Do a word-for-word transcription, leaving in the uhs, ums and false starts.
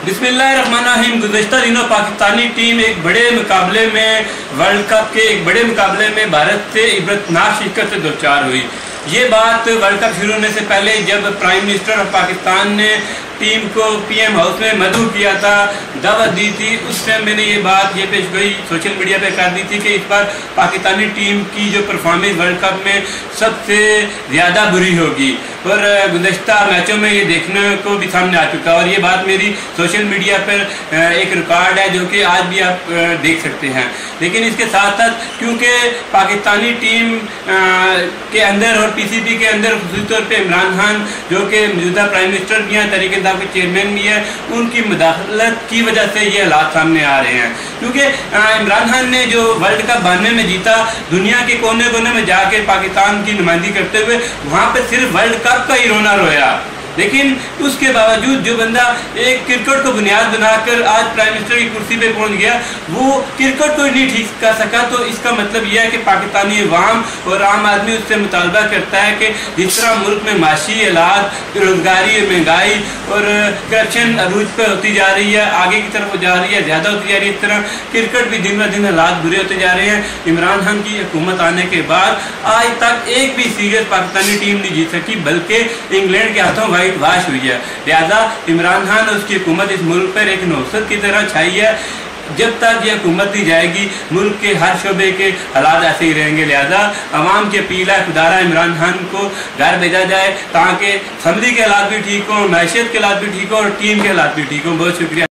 बिस्मिल्लाहिर्रहमानिर्रहीम। गुज़श्ता दिनों पाकिस्तानी टीम एक बड़े मुकाबले में वर्ल्ड कप के एक बड़े मुकाबले में भारत से इबरतनाक शिकस्त से दो चार हुई। ये बात वर्ल्ड कप शुरू होने से पहले जब प्राइम मिनिस्टर ऑफ पाकिस्तान ने टीम को पीएम हाउस में मदऊ किया था, दावत दी थी, उस टाइम मैंने ये बात ये पेश गोई सोशल मीडिया पे कर दी थी कि इस बार पाकिस्तानी टीम की जो परफॉर्मेंस वर्ल्ड कप में सबसे ज़्यादा बुरी होगी और गुज़श्ता मैचों में ये देखने को भी सामने आ चुका। और ये बात मेरी सोशल मीडिया पर एक रिकॉर्ड है जो कि आज भी आप देख सकते हैं। लेकिन इसके साथ साथ क्योंकि पाकिस्तानी टीम के अंदर और पीसीबी के अंदर खास तौर पे इमरान खान जो कि मौजूदा प्राइम मिनिस्टर भी हैं, तहरीक इंसाफ के चेयरमैन भी है, उनकी मुदाखलत की वजह से ये हालात सामने आ रहे हैं। क्योंकि इमरान खान ने जो वर्ल्ड कप बानवे में जीता, दुनिया के कोने कोने में जाके पाकिस्तान की नुमाइंदगी करते हुए वहाँ पर सिर्फ वर्ल्ड कप का ही रोना रोया। लेकिन उसके बावजूद जो बंदा एक क्रिकेट को बुनियाद बनाकर आज प्राइम मिनिस्टर की कुर्सी पे पहुंच गया, वो क्रिकेट को नहीं ठीक कर सका। तो इसका मतलब यह है कि पाकिस्तानी अवाम और आम आदमी उससे मुतालबा करता है कि जिस तरह मुल्क में माशी हालात, बेरोजगारी, महंगाई और करप्शन अरूज पर होती जा रही है, आगे की तरफ जा रही है, ज़्यादा होती जा रही है, इस तरह क्रिकेट भी दिन ब दिन हालात बुरे होते जा रहे हैं। इमरान खान की हुकूमत आने के बाद आज तक एक भी सीरीज पाकिस्तानी टीम नहीं जीत सकी, बल्कि इंग्लैंड के हाथों वाइट वाश हुई है। लिहाजा इमरान खान और उसकी हुकूमत इस मुल्क पर एक नौसत की तरह छाई है। जब तक ये हुकूमत नहीं जाएगी मुल्क के हर शोबे के हालात ऐसे ही रहेंगे। लिहाजा अवाम की अपील है, खुदारा इमरान खान को घर भेजा जाए ताकि समझी के हालात भी ठीक हों, मैशियत के हालात भी ठीक हों और टीम के हालात भी ठीक हों। बहुत शुक्रिया।